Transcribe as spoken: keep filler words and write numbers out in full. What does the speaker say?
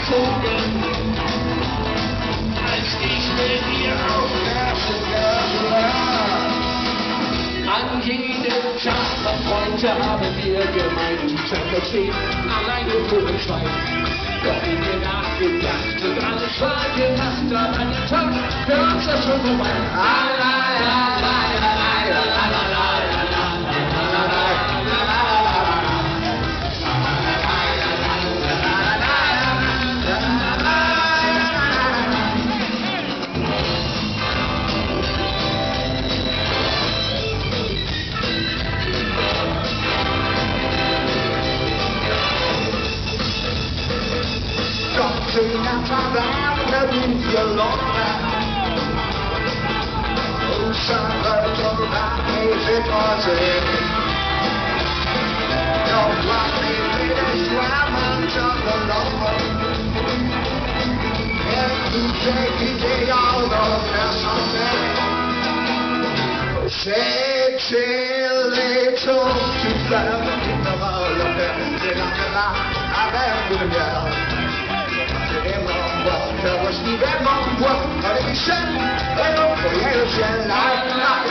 gezogen, als ich mit ihr auf Fersen war. An jedem Tag, mein Freund, haben wir gemeinsam verstehen, alleine vor dem Schwein. Doch in mir nachgedacht und alles war gemacht, an einem Tag, für uns das schon vorbei. La la la la la la la la la. Something outside the avenue is your Lord. Oh, somebody told me about easy poison. Don't want me to this diamonds on the Lord. And you take it, they all know that's on me. Sexy little too fast, in the world of them, they don't know I'm there with them. Tell us, Steve, I'm on what? Let me send, hello, for you,